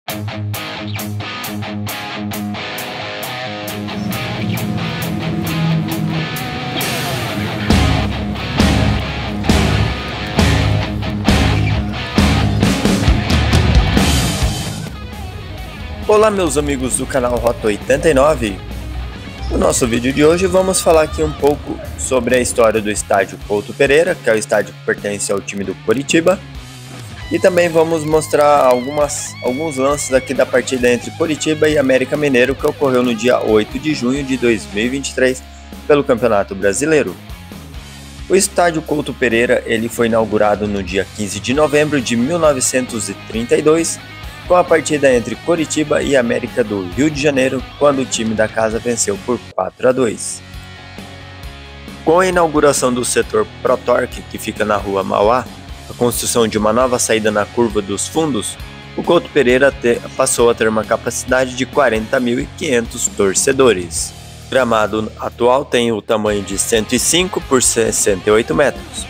Olá meus amigos do canal Rota 89. No nosso vídeo de hoje vamos falar aqui um pouco sobre a história do estádio Couto Pereira, que é o estádio que pertence ao time do Coritiba. E também vamos mostrar alguns lances aqui da partida entre Coritiba e América Mineiro, que ocorreu no dia 8 de junho de 2023 pelo Campeonato Brasileiro. O estádio Couto Pereira ele foi inaugurado no dia 15 de novembro de 1932, com a partida entre Coritiba e América do Rio de Janeiro, quando o time da casa venceu por 4-2. Com a inauguração do setor Protorque, que fica na rua Mauá, a construção de uma nova saída na curva dos fundos, o Couto Pereira passou a ter uma capacidade de 40.500 torcedores. O gramado atual tem o tamanho de 105 por 68 metros.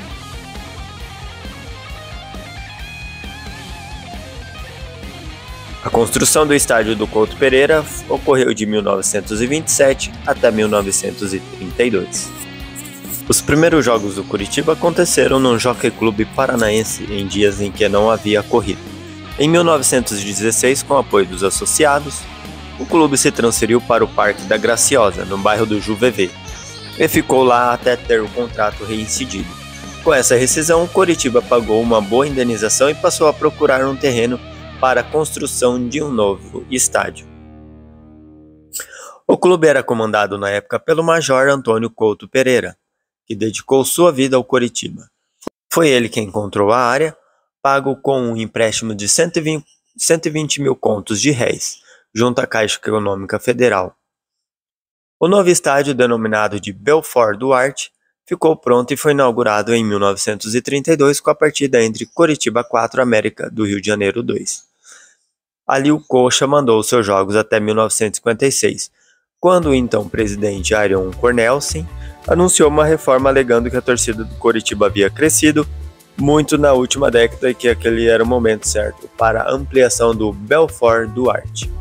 A construção do estádio do Couto Pereira ocorreu de 1927 até 1932. Os primeiros jogos do Coritiba aconteceram no Jockey Clube Paranaense em dias em que não havia corrida. Em 1916, com o apoio dos associados, o clube se transferiu para o Parque da Graciosa, no bairro do Juvevê, e ficou lá até ter o contrato reincidido. Com essa rescisão, o Coritiba pagou uma boa indenização e passou a procurar um terreno para a construção de um novo estádio. O clube era comandado na época pelo Major Antônio Couto Pereira, que dedicou sua vida ao Coritiba. Foi ele quem encontrou a área, pago com um empréstimo de 120 mil contos de réis, junto à Caixa Econômica Federal. O novo estádio, denominado de Belfort Duarte, ficou pronto e foi inaugurado em 1932 com a partida entre Coritiba 4 América do Rio de Janeiro 2. Ali o Coxa mandou seus jogos até 1956, quando o então presidente Arion Cornelsen anunciou uma reforma alegando que a torcida do Coritiba havia crescido muito na última década e que aquele era o momento certo para a ampliação do Belfort Duarte.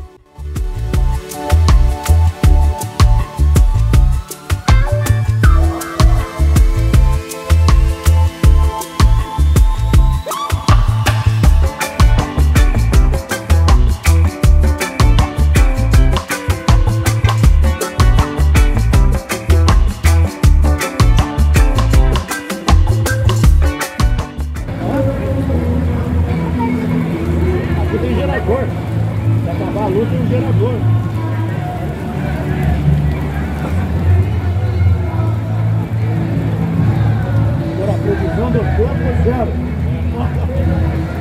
Se acabar a luz, tem um gerador. Agora a previsão do tempo é zero.